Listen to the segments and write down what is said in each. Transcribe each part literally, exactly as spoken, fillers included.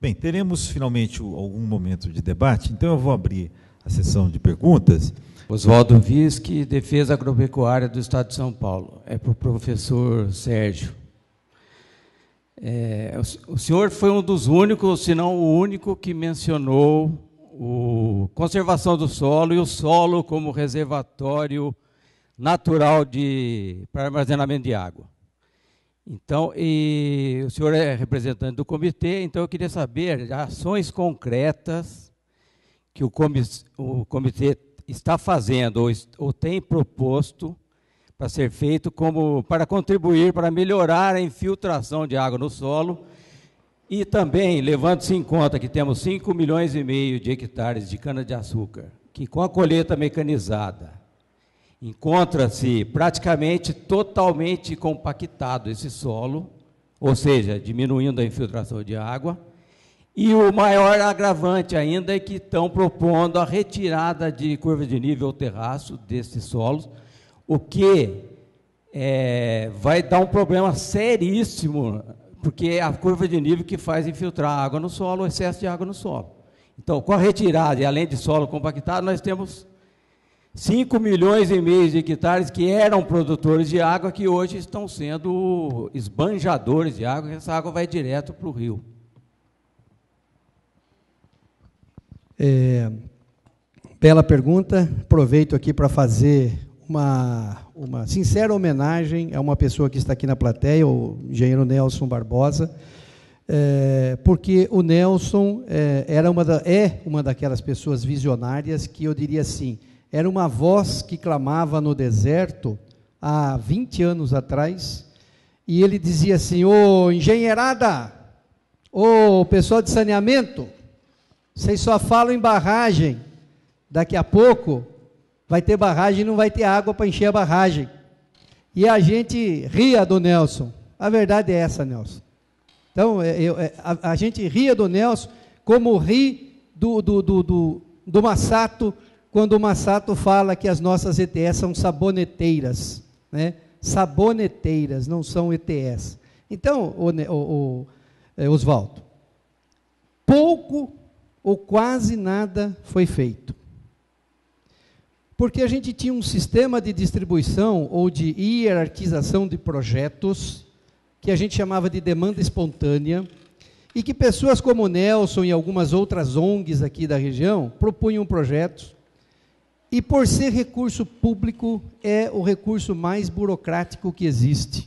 Bem, teremos finalmente algum momento de debate, então eu vou abrir a sessão de perguntas. Oswaldo Visque, Defesa Agropecuária do Estado de São Paulo. É para o professor Sérgio. É, o senhor foi um dos únicos, se não o único, que mencionou a conservação do solo e o solo como reservatório natural de, para armazenamento de água. Então, e o senhor é representante do comitê, então eu queria saber ações concretas que o comitê, o comitê está fazendo ou, ou tem proposto para ser feito como para contribuir para melhorar a infiltração de água no solo e também, levando-se em conta que temos cinco milhões e meio de hectares de cana-de-açúcar, que com a colheita mecanizada encontra-se praticamente totalmente compactado esse solo, ou seja, diminuindo a infiltração de água. E o maior agravante ainda é que estão propondo a retirada de curva de nível terraço desses solos, o que é, vai dar um problema seríssimo, porque é a curva de nível que faz infiltrar água no solo, o excesso de água no solo. Então, com a retirada, e além de solo compactado, nós temos cinco milhões e meio de hectares que eram produtores de água, que hoje estão sendo esbanjadores de água, e essa água vai direto para o rio. É, bela pergunta. Aproveito aqui para fazer uma, uma sincera homenagem a uma pessoa que está aqui na plateia, o engenheiro Nelson Barbosa, é, porque o Nelson é, era uma da, é uma daquelas pessoas visionárias que eu diria assim, era uma voz que clamava no deserto há vinte anos atrás, e ele dizia assim: ô engenheirada, ô pessoal de saneamento, vocês só falam em barragem, daqui a pouco vai ter barragem e não vai ter água para encher a barragem. E a gente ria do Nelson. A verdade é essa, Nelson. Então, eu, a, a gente ria do Nelson como ri do, do, do, do, do Massato, quando o Massato fala que as nossas E T S são saboneteiras, né? Saboneteiras, não são E T S. Então, o, o, o, Oswaldo, pouco ou quase nada foi feito. Porque a gente tinha um sistema de distribuição ou de hierarquização de projetos, que a gente chamava de demanda espontânea, e que pessoas como o Nelson e algumas outras O N Gs aqui da região propunham projetos, e por ser recurso público, é o recurso mais burocrático que existe.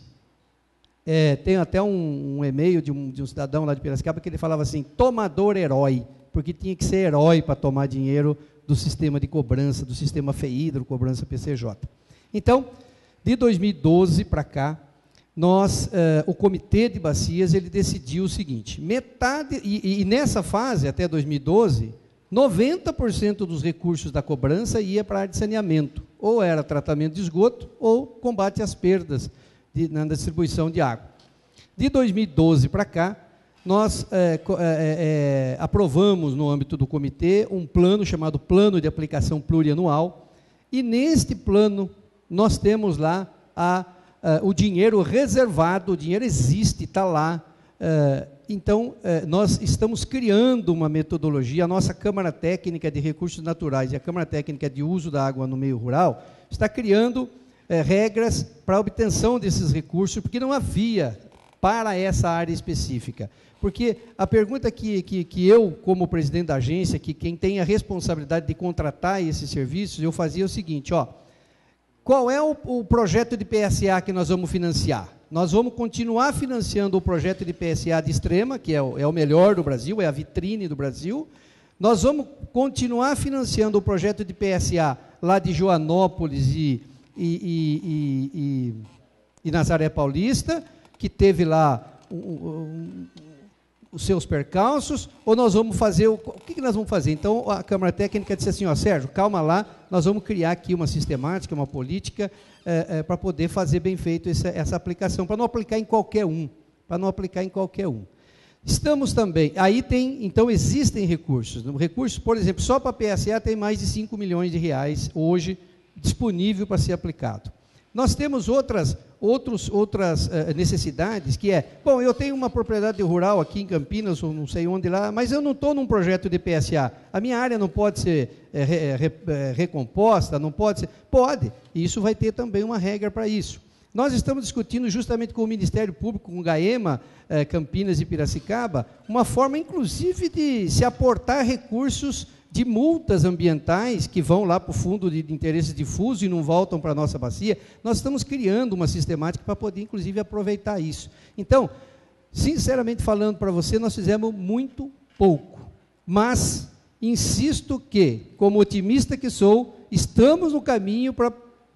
É, tem até um, um e-mail de um, de um cidadão lá de Piracicaba que ele falava assim, tomador herói, porque tinha que ser herói para tomar dinheiro do sistema de cobrança, do sistema FEIDRO, cobrança P C J. Então, de dois mil e doze para cá, nós, eh, o Comitê de Bacias, ele decidiu o seguinte, metade, e, e nessa fase, até dois mil e doze, noventa por cento dos recursos da cobrança ia para a área de saneamento, ou era tratamento de esgoto, ou combate às perdas de, na distribuição de água. De dois mil e doze para cá, nós é, é, é, aprovamos no âmbito do comitê um plano chamado Plano de Aplicação Plurianual, e neste plano nós temos lá a, a, o dinheiro reservado, o dinheiro existe, está lá, é, então é, nós estamos criando uma metodologia, a nossa Câmara Técnica de Recursos Naturais e a Câmara Técnica de Uso da Água no Meio Rural está criando é, regras para a obtenção desses recursos, porque não havia para essa área específica. Porque a pergunta que, que, que eu, como presidente da agência, que quem tem a responsabilidade de contratar esses serviços, eu fazia o seguinte, ó, qual é o, o projeto de P S A que nós vamos financiar? Nós vamos continuar financiando o projeto de P S A de Extrema, que é o, é o melhor do Brasil, é a vitrine do Brasil. Nós vamos continuar financiando o projeto de P S A lá de Joanópolis e, e, e, e, e, e Nazaré Paulista, que teve lá um, um, os seus percalços, ou nós vamos fazer, o, o que, que nós vamos fazer? Então, a Câmara Técnica disse assim, ó, Sérgio, calma lá, nós vamos criar aqui uma sistemática, uma política, é, é, para poder fazer bem feito essa, essa aplicação, para não aplicar em qualquer um, para não aplicar em qualquer um. Estamos também, aí tem, então existem recursos, recursos, por exemplo, só para a P S A tem mais de cinco milhões de reais hoje disponível para ser aplicado. Nós temos outras, outros, outras uh, necessidades, que é, bom, eu tenho uma propriedade rural aqui em Campinas, ou não sei onde lá, mas eu não estou num projeto de P S A. A minha área não pode ser é, re, re, é, recomposta, não pode ser... Pode, e isso vai ter também uma regra para isso. Nós estamos discutindo justamente com o Ministério Público, com o GAEMA, eh, Campinas e Piracicaba, uma forma, inclusive, de se aportar recursos de multas ambientais que vão lá para o fundo de, de interesse difuso e não voltam para a nossa bacia. Nós estamos criando uma sistemática para poder, inclusive, aproveitar isso. Então, sinceramente falando para você, nós fizemos muito pouco, mas insisto que, como otimista que sou, estamos no caminho para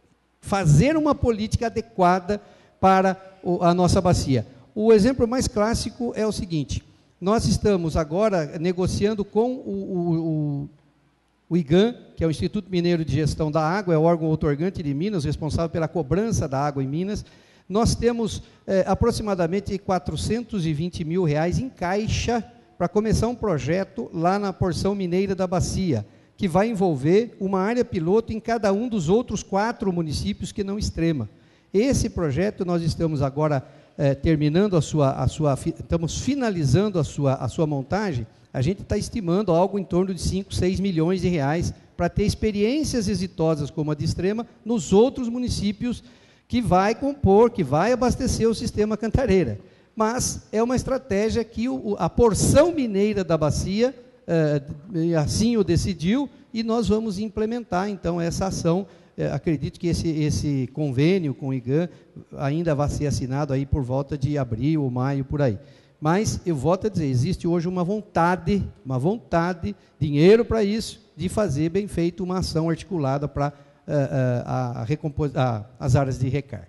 fazer uma política adequada para a nossa bacia. O exemplo mais clássico é o seguinte: nós estamos agora negociando com o, o, o, o IGAM, que é o Instituto Mineiro de Gestão da Água, é o órgão outorgante de Minas, responsável pela cobrança da água em Minas. Nós temos é, aproximadamente quatrocentos e vinte mil reais em caixa para começar um projeto lá na porção mineira da bacia, que vai envolver uma área piloto em cada um dos outros quatro municípios que não Extrema. Esse projeto nós estamos agora eh, terminando a sua, a sua, estamos finalizando a sua, a sua montagem. A gente está estimando algo em torno de cinco, seis milhões de reais para ter experiências exitosas como a de Extrema nos outros municípios que vai compor, que vai abastecer o sistema Cantareira. Mas é uma estratégia que o, a porção mineira da bacia Uh, assim o decidiu, e nós vamos implementar, então, essa ação. Uh, acredito que esse, esse convênio com o IGAM ainda vai ser assinado aí por volta de abril ou maio, por aí. Mas, eu volto a dizer, existe hoje uma vontade, uma vontade, dinheiro para isso, de fazer bem feito uma ação articulada para uh, uh, a, a, a, as áreas de recarga.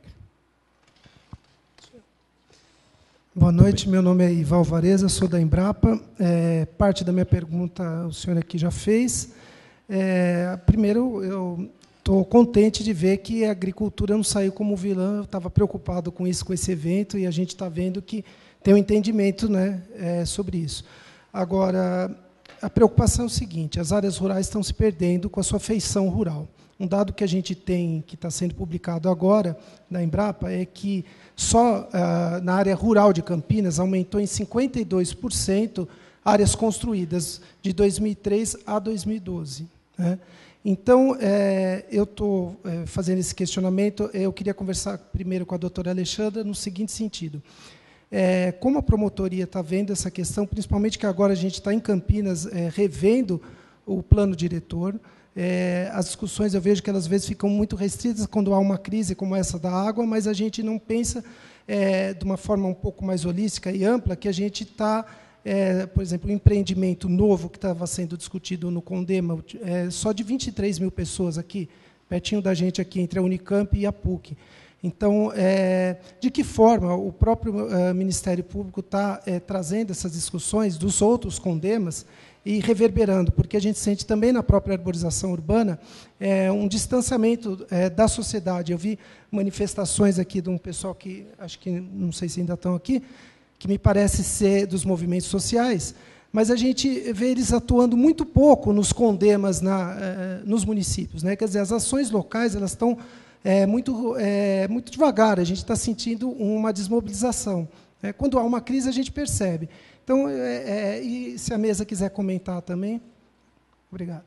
Boa noite, meu nome é Ival Alvarez, sou da Embrapa. É, parte da minha pergunta o senhor aqui já fez. É, primeiro, eu estou contente de ver que a agricultura não saiu como vilã. Eu estava preocupado com isso, com esse evento, e a gente está vendo que tem um entendimento, né, é, sobre isso. Agora, a preocupação é o seguinte: as áreas rurais estão se perdendo com a sua feição rural. Um dado que a gente tem, que está sendo publicado agora na Embrapa, é que só ah, na área rural de Campinas aumentou em cinquenta e dois por cento áreas construídas de dois mil e três a dois mil e doze. Né? Então, é, eu estou é, fazendo esse questionamento. Eu queria conversar primeiro com a doutora Alexandra no seguinte sentido. É, como a promotoria está vendo essa questão, principalmente que agora a gente está em Campinas é, revendo o plano diretor. É, as discussões, eu vejo que elas, às vezes, ficam muito restritas quando há uma crise como essa da água, mas a gente não pensa é, de uma forma um pouco mais holística e ampla, que a gente está, é, por exemplo, um empreendimento novo que estava sendo discutido no Condema, é, só de vinte e três mil pessoas aqui, pertinho da gente aqui, entre a Unicamp e a PUC. Então, é, de que forma o próprio é, Ministério Público está é, trazendo essas discussões dos outros Condemas e reverberando, porque a gente sente também na própria arborização urbana é, um distanciamento é, da sociedade. Eu vi manifestações aqui de um pessoal que, acho que, não sei se ainda estão aqui, que me parece ser dos movimentos sociais, mas a gente vê eles atuando muito pouco nos Condemas, na, é, nos municípios. Né? Quer dizer, as ações locais elas estão é, muito, é, muito devagar, a gente está sentindo uma desmobilização. É, quando há uma crise, a gente percebe. Então, é, é, e se a mesa quiser comentar também. Obrigado.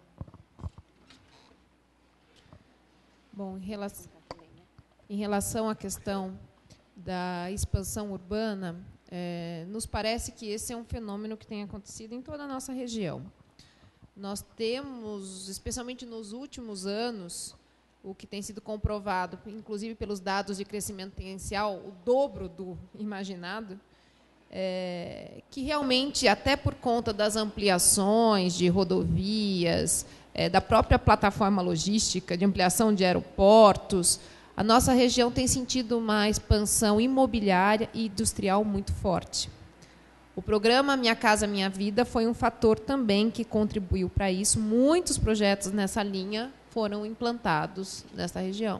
Bom, em relação, em relação à questão da expansão urbana, é, nos parece que esse é um fenômeno que tem acontecido em toda a nossa região. Nós temos, especialmente nos últimos anos, o que tem sido comprovado, inclusive pelos dados de crescimento potencial, o dobro do imaginado, É, que realmente, até por conta das ampliações de rodovias, é, da própria plataforma logística, de ampliação de aeroportos, a nossa região tem sentido uma expansão imobiliária e industrial muito forte. O programa Minha Casa Minha Vida foi um fator também que contribuiu para isso. Muitos projetos nessa linha foram implantados nessa região.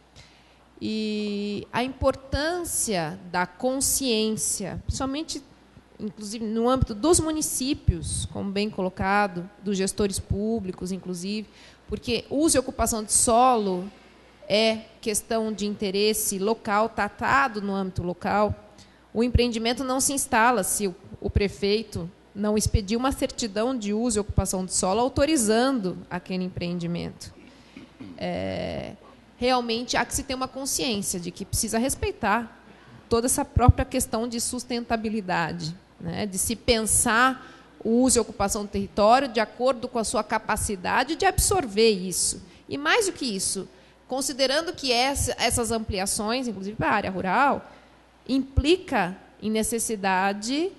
E a importância da consciência, principalmente, inclusive, no âmbito dos municípios, como bem colocado, dos gestores públicos, inclusive, porque uso e ocupação de solo é questão de interesse local, tratado no âmbito local. O empreendimento não se instala se o, o prefeito não expedir uma certidão de uso e ocupação do solo autorizando aquele empreendimento. É, realmente há que se ter uma consciência de que precisa respeitar toda essa própria questão de sustentabilidade, né, de se pensar o uso e ocupação do território de acordo com a sua capacidade de absorver isso. E mais do que isso, considerando que essa, essas ampliações, inclusive para a área rural, implica em necessidade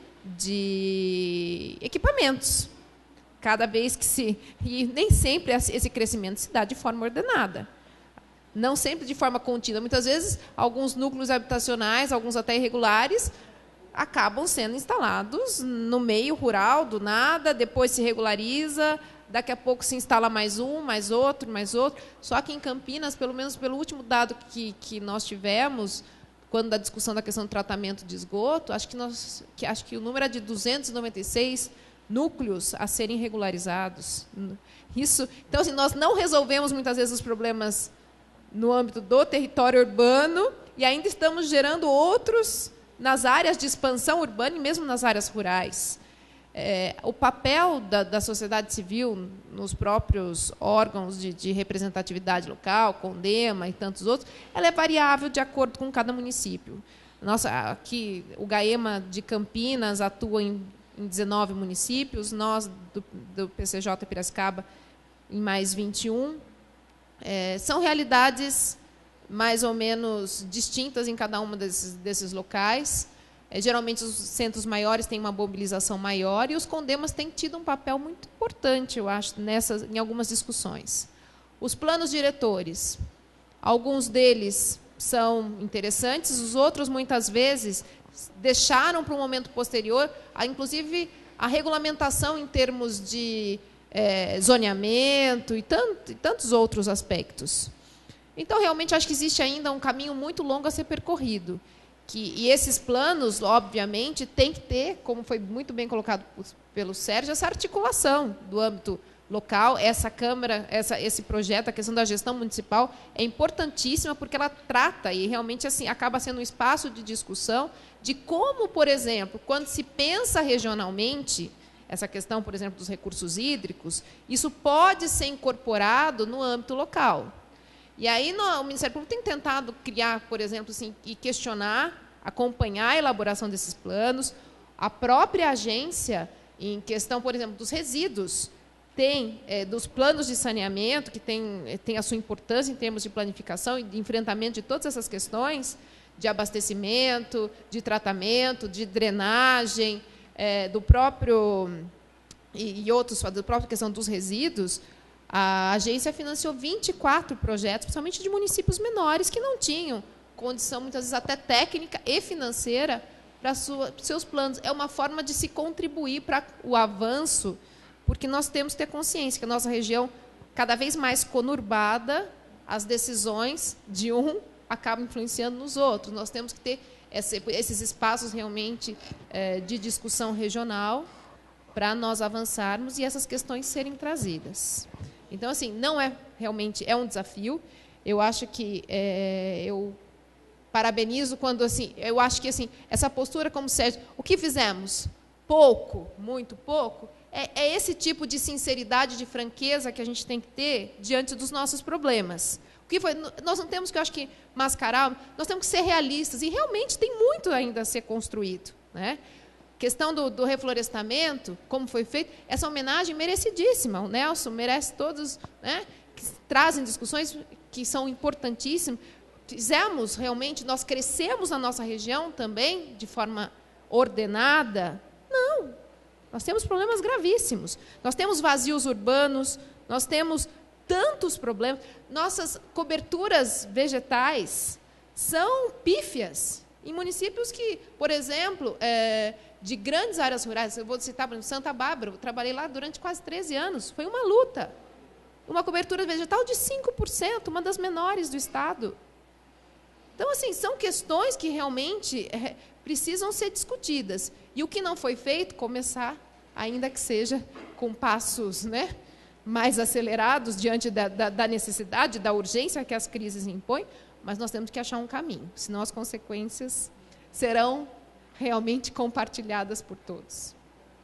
de equipamentos. Cada vez que se... E nem sempre esse crescimento se dá de forma ordenada. Não sempre de forma contínua. Muitas vezes, alguns núcleos habitacionais, alguns até irregulares, acabam sendo instalados no meio rural, do nada, depois se regulariza, daqui a pouco se instala mais um, mais outro, mais outro. Só que em Campinas, pelo menos pelo último dado que, que nós tivemos, quando da discussão da questão do tratamento de esgoto, acho que, nós, que, acho que o número é de duzentos e noventa e seis núcleos a serem regularizados. Isso, então, assim, nós não resolvemos, muitas vezes, os problemas no âmbito do território urbano e ainda estamos gerando outros nas áreas de expansão urbana e mesmo nas áreas rurais. É, o papel da, da sociedade civil nos próprios órgãos de, de representatividade local, CONDEMA e tantos outros, ela é variável de acordo com cada município. Nossa, aqui, o GAEMA de Campinas atua em, em dezenove municípios, nós, do, do P C J Piracicaba, em mais vinte e um. É, são realidades mais ou menos distintas em cada um desses, desses locais. É, geralmente, os centros maiores têm uma mobilização maior e os CONDEMAs têm tido um papel muito importante, eu acho, nessas, em algumas discussões. Os planos diretores, alguns deles são interessantes, os outros, muitas vezes, deixaram para um momento posterior, a, inclusive, a regulamentação em termos de é, zoneamento e, tanto, e tantos outros aspectos. Então, realmente, acho que existe ainda um caminho muito longo a ser percorrido. Que, e esses planos, obviamente, têm que ter, como foi muito bem colocado pelo Sérgio, essa articulação do âmbito local. Essa Câmara, essa, esse projeto, a questão da gestão municipal, é importantíssima, porque ela trata, e realmente assim, acaba sendo um espaço de discussão, de como, por exemplo, quando se pensa regionalmente, essa questão, por exemplo, dos recursos hídricos, isso pode ser incorporado no âmbito local. E aí no, o Ministério Público tem tentado criar, por exemplo, assim, e questionar, acompanhar a elaboração desses planos. A própria agência, em questão, por exemplo, dos resíduos, tem é, dos planos de saneamento, que tem, tem a sua importância em termos de planificação e de enfrentamento de todas essas questões, de abastecimento, de tratamento, de drenagem, é, do próprio, e, e outros, da própria questão dos resíduos. A agência financiou vinte e quatro projetos, principalmente de municípios menores, que não tinham condição, muitas vezes até técnica e financeira, para sua, seus planos. É uma forma de se contribuir para o avanço, porque nós temos que ter consciência que a nossa região, cada vez mais conurbada, as decisões de um acabam influenciando nos outros. Nós temos que ter esse, esses espaços realmente é, de discussão regional para nós avançarmos e essas questões serem trazidas. Então, assim, não é realmente, é um desafio. Eu acho que é, eu parabenizo quando, assim, eu acho que assim, essa postura, como Sérgio, o que fizemos? Pouco, muito pouco, é, é esse tipo de sinceridade, de franqueza que a gente tem que ter diante dos nossos problemas. O que foi, nós não temos que, eu acho que, mascarar, nós temos que ser realistas, e realmente tem muito ainda a ser construído, né? Questão do, do reflorestamento, como foi feito, essa homenagem merecidíssima. O Nelson merece todos, né, que trazem discussões que são importantíssimas. Fizemos realmente, nós crescemos na nossa região também, de forma ordenada? Não. Nós temos problemas gravíssimos. Nós temos vazios urbanos, nós temos tantos problemas. Nossas coberturas vegetais são pífias. Em municípios que, por exemplo, é, de grandes áreas rurais, eu vou citar, por exemplo, Santa Bárbara, eu trabalhei lá durante quase treze anos, foi uma luta. Uma cobertura vegetal de cinco por cento, uma das menores do Estado. Então, assim, são questões que realmente é, precisam ser discutidas. E o que não foi feito, começar, ainda que seja com passos, né, mais acelerados diante da, da, da necessidade, da urgência que as crises impõem, mas nós temos que achar um caminho, senão as consequências serão realmente compartilhadas por todos.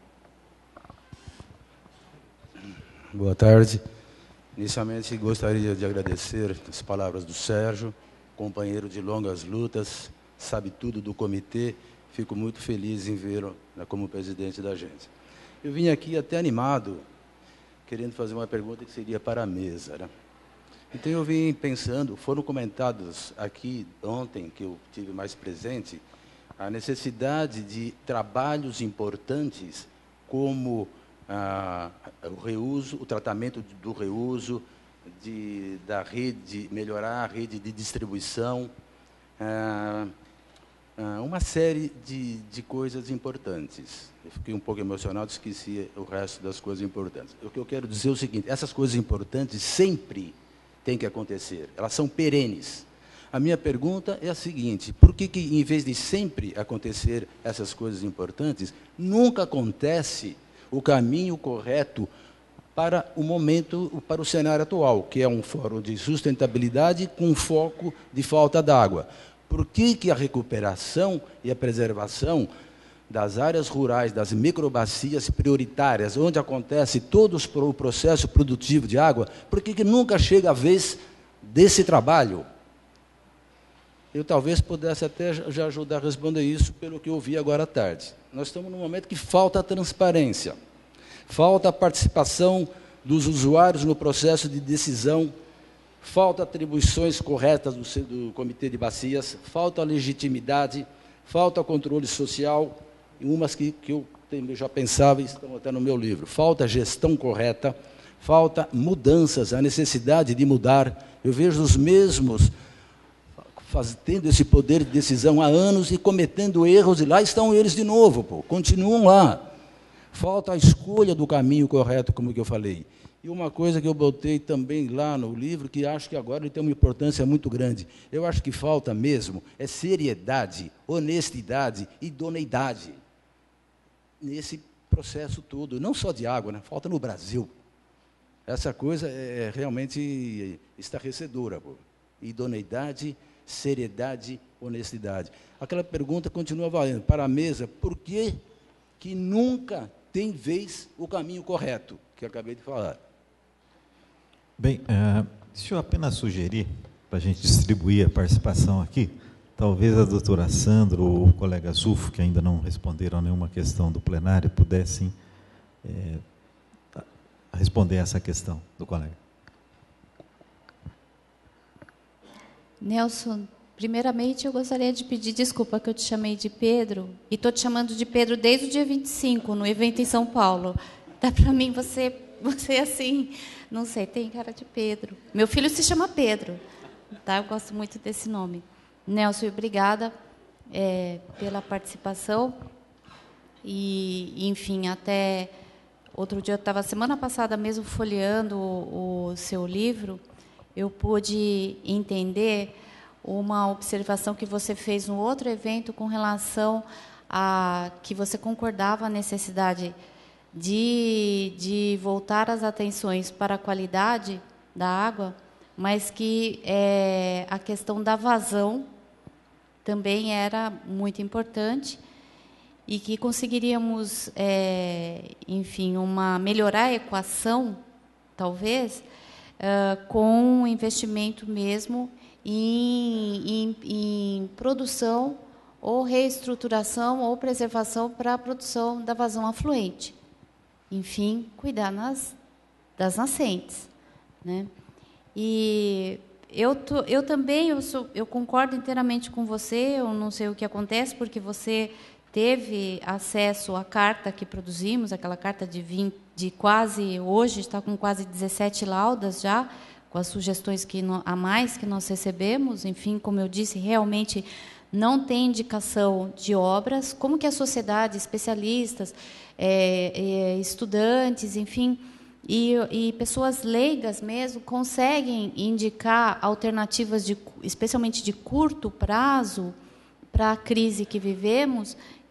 Boa tarde. Inicialmente, gostaria de agradecer as palavras do Sérgio, companheiro de longas lutas, sabe tudo do comitê. Fico muito feliz em vê-lo como presidente da agência. Eu vim aqui até animado, querendo fazer uma pergunta que seria para a mesa, né? Então, eu vim pensando, foram comentados aqui ontem, que eu tive mais presente, a necessidade de trabalhos importantes como ah, o reuso, o tratamento do reuso, de, da rede, melhorar a rede de distribuição, ah, ah, uma série de, de coisas importantes. Eu fiquei um pouco emocionado, esqueci o resto das coisas importantes. O que eu quero dizer é o seguinte, essas coisas importantes sempre têm que acontecer, elas são perenes. A minha pergunta é a seguinte, por que, que em vez de sempre acontecer essas coisas importantes, nunca acontece o caminho correto para o momento, para o cenário atual, que é um fórum de sustentabilidade com foco de falta d'água? Por que, que a recuperação e a preservação das áreas rurais, das microbacias prioritárias, onde acontece todo o processo produtivo de água, por que, que nunca chega a vez desse trabalho? Eu talvez pudesse até já ajudar a responder isso pelo que eu ouvi agora à tarde. Nós estamos num momento que falta a transparência, falta a participação dos usuários no processo de decisão, falta atribuições corretas do, do Comitê de Bacias, falta a legitimidade, falta controle social, e umas que, que eu já pensava e estão até no meu livro. Falta gestão correta, falta mudanças, a necessidade de mudar. Eu vejo os mesmos faz, tendo esse poder de decisão há anos e cometendo erros, e lá estão eles de novo, pô, continuam lá. Falta a escolha do caminho correto, como que eu falei. E uma coisa que eu botei também lá no livro, que acho que agora ele tem uma importância muito grande. Eu acho que falta mesmo é seriedade, honestidade e idoneidade nesse processo todo, não só de água, né? Falta no Brasil. Essa coisa é realmente estarrecedora. Pô. Idoneidade, seriedade, honestidade. Aquela pergunta continua valendo. Para a mesa, por que, que nunca tem vez o caminho correto, que eu acabei de falar? Bem, uh, deixa eu apenas sugerir, para a gente distribuir a participação aqui, talvez a doutora Sandra ou o colega Zufo, que ainda não responderam a nenhuma questão do plenário, pudessem é, responder essa questão do colega. Nelson, primeiramente eu gostaria de pedir desculpa que eu te chamei de Pedro, e estou te chamando de Pedro desde o dia vinte e cinco, no evento em São Paulo. Dá para mim você, você assim, não sei, tem cara de Pedro. Meu filho se chama Pedro, tá? Eu gosto muito desse nome. Nelson, obrigada é, pela participação. E, enfim, até outro dia, eu estava, semana passada mesmo, folheando o, o seu livro, eu pude entender uma observação que você fez no outro evento com relação a que você concordava a necessidade de, de voltar as atenções para a qualidade da água, mas que é, a questão da vazão também era muito importante e que conseguiríamos, é, enfim, uma, melhorar a equação, talvez, uh, com um investimento mesmo em, em, em produção ou reestruturação ou preservação para a produção da vazão afluente. Enfim, cuidar nas, das nascentes, né? E eu, tô, eu também eu, sou, eu concordo inteiramente com você, eu não sei o que acontece, porque você teve acesso à carta que produzimos, aquela carta de, vinte, de quase, hoje está com quase dezessete laudas já, com as sugestões que no, a mais que nós recebemos. Enfim, como eu disse, realmente não tem indicação de obras, como que a sociedade, especialistas, é, é, estudantes, enfim, e, e pessoas leigas mesmo, conseguem indicar alternativas, de, especialmente de curto prazo, para a crise que vivemos,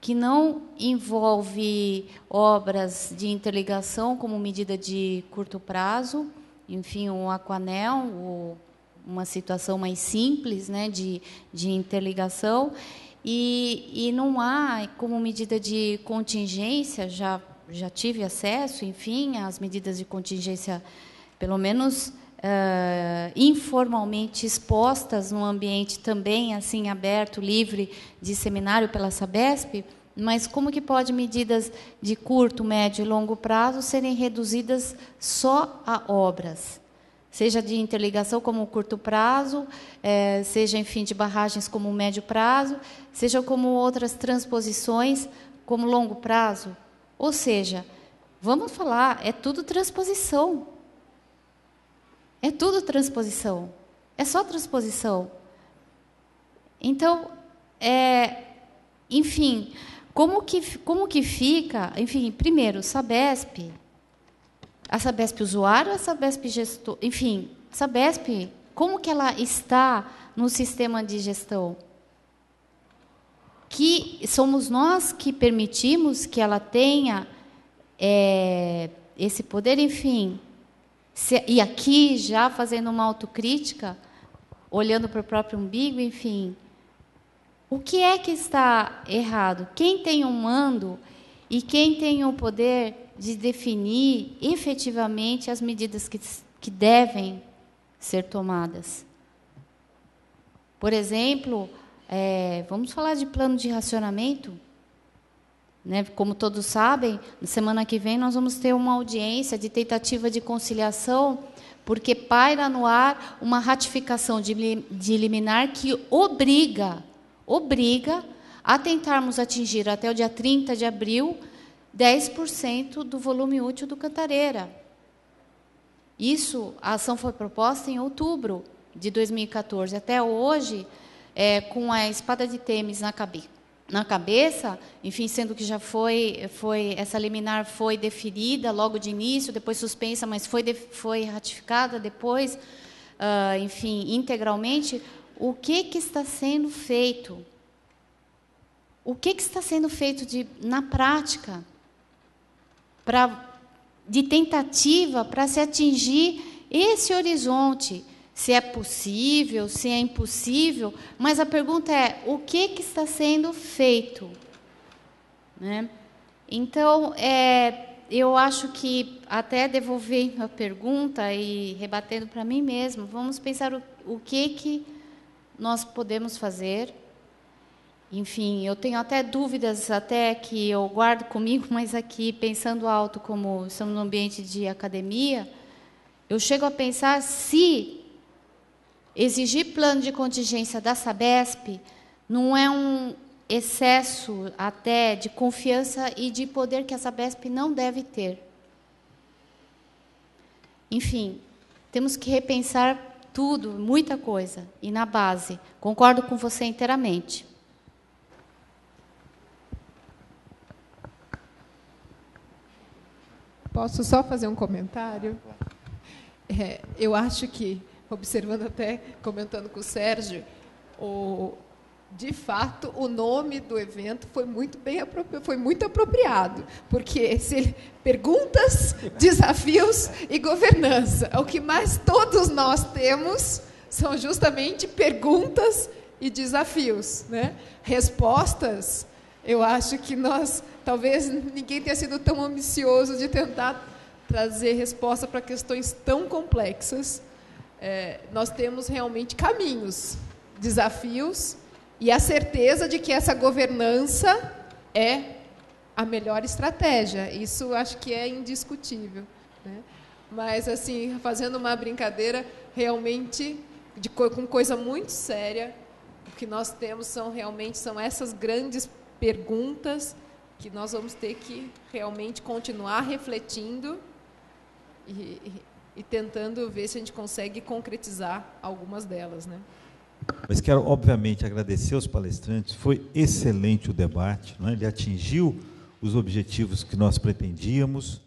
que não envolve obras de interligação como medida de curto prazo, enfim, um aquanel, ou uma situação mais simples, né, de, de interligação, e, e não há, como medida de contingência, já, já tive acesso, enfim, às medidas de contingência, pelo menos uh, informalmente expostas num ambiente também assim aberto, livre de seminário pela Sabesp, mas como que pode medidas de curto, médio e longo prazo serem reduzidas só a obras? Seja de interligação como curto prazo, é, seja, enfim, de barragens como médio prazo, seja como outras transposições como longo prazo. Ou seja, vamos falar, é tudo transposição. É tudo transposição. É só transposição. Então, é, enfim, como que, como que fica, enfim, primeiro, Sabesp, a Sabesp usuário, a Sabesp gestor, enfim, Sabesp, como que ela está no sistema de gestão? Que somos nós que permitimos que ela tenha é, esse poder, enfim. Se, e aqui, já fazendo uma autocrítica, olhando para o próprio umbigo, enfim, o que é que está errado? Quem tem o mando e quem tem o poder de definir efetivamente as medidas que, que devem ser tomadas? Por exemplo, é, vamos falar de plano de racionamento. Né? Como todos sabem, na semana que vem nós vamos ter uma audiência de tentativa de conciliação, porque paira no ar uma ratificação de, de liminar que obriga, obriga a tentarmos atingir até o dia trinta de abril dez por cento do volume útil do Cantareira. Isso, a ação foi proposta em outubro de dois mil e quatorze. Até hoje, é, com a espada de Temis na cabeça, na cabeça, enfim, sendo que já foi, foi essa liminar foi deferida logo de início, depois suspensa, mas foi, de, foi ratificada depois, uh, enfim, integralmente. O que, que está sendo feito? O que, que está sendo feito de, na prática, pra, de tentativa para se atingir esse horizonte? Se é possível, se é impossível, mas a pergunta é, o que, que está sendo feito? Né? Então, é, eu acho que, até devolvendo a pergunta e rebatendo para mim mesmo, vamos pensar o, o que, que nós podemos fazer. Enfim, eu tenho até dúvidas, até que eu guardo comigo, mas aqui, pensando alto, como estamos no ambiente de academia, eu chego a pensar se exigir plano de contingência da Sabesp não é um excesso até de confiança e de poder que a Sabesp não deve ter. Enfim, temos que repensar tudo, muita coisa, e na base. Concordo com você inteiramente. Posso só fazer um comentário? É, eu acho que, observando até, comentando com o Sérgio, o, de fato, o nome do evento foi muito bem foi muito apropriado, porque se ele, perguntas, desafios e governança. O que mais todos nós temos são justamente perguntas e desafios, né? Respostas, eu acho que nós, talvez ninguém tenha sido tão ambicioso de tentar trazer resposta para questões tão complexas. É, nós temos realmente caminhos, desafios e a certeza de que essa governança é a melhor estratégia. Isso acho que é indiscutível, né? Mas, assim, fazendo uma brincadeira, realmente, de, com coisa muito séria, o que nós temos são realmente são essas grandes perguntas que nós vamos ter que realmente continuar refletindo e, e e tentando ver se a gente consegue concretizar algumas delas, né? Mas quero, obviamente, agradecer aos palestrantes. Foi excelente o debate, não é? Ele atingiu os objetivos que nós pretendíamos.